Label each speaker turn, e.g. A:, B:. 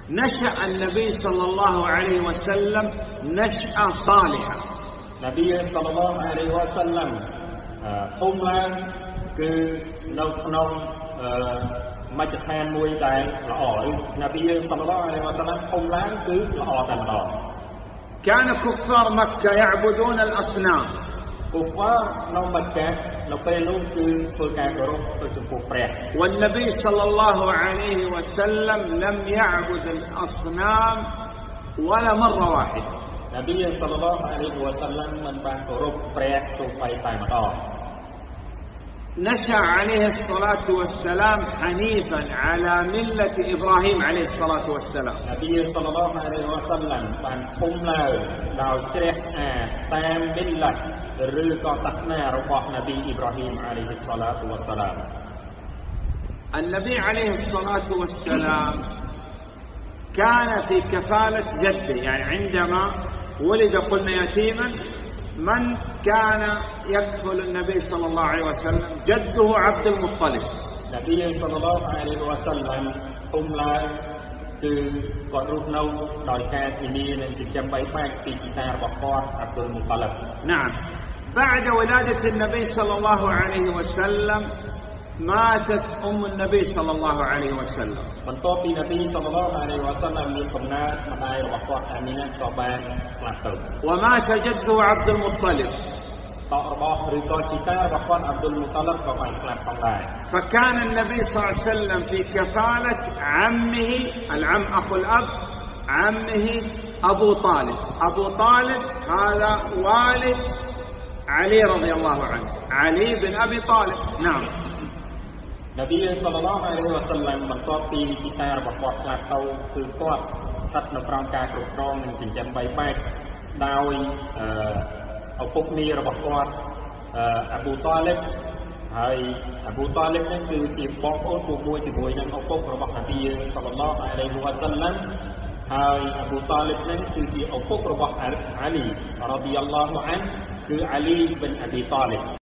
A: نشأ النبي صلى الله عليه وسلم نشأة صالحة.
B: نبي صلى الله عليه وسلم حملا كنوم ما جتان موي داي لأوري نبي صلى الله عليه وسلم حملا كلأور.
A: كان كفار مكة يعبدون الأصنام.
B: كفار نو مكة لو بيلون
A: والنبي صلى الله عليه وسلم لم يعبد الأصنام ولا مرة واحدة.
B: النبي صلى الله عليه وسلم من بانكروب بريك سوفاي تايمدار.
A: نشأ عليه الصلاة والسلام حنيفا على ملة إبراهيم عليه الصلاة والسلام.
B: النبي صلى الله عليه وسلم بانكم لاو تريس تام ملة الرقى سسنا رباه نبي إبراهيم عليه الصلاة والسلام.
A: النبي عليه الصلاة والسلام كان في كفالة جده، يعني عندما ولد قلنا يتيما، من كان يكفل النبي صلى الله عليه وسلم؟ جده عبد المطلب.
B: النبي صلى الله عليه وسلم لا كقرب نو دايكات إني نجيب بايباك في كتاب بقار عبد المطلب.
A: نعم. بعد ولادة النبي صلى الله عليه وسلم ماتت أم النبي صلى الله عليه وسلم.
B: منطقة النبي صلى الله عليه وسلم من قمنا مداير وقوات أمينة قبان سلطة.
A: ومات جده عبد المطلب. فكان النبي صلى الله عليه وسلم في كفالة عمه، العم أخو الأب، عمه أبو طالب. أبو طالب هذا والد علي رضي الله عنه، علي بن أبي طالب. نعم.
B: النبي صلى الله عليه وسلم منطقة كتاب بقوة سلطة كقوات ستة نبران كاكرون من جنجم بايباك داويเอาพวกนี้เราบอกว่าอบูตอเลบให้อบูตอเลบนั่นคือที่บอกโอ้ตัวมวยที่มวยนั้นเอาพวกเราบอกนบีศ็อลลัลลอฮุอะลัยฮิวะซัลลัมให้อบูตอเลบนั่นคือที่เอาพวกเราบอกอาลีรอฎิยัลลอฮุอันฮุคืออาลีบินอบีตอเลบ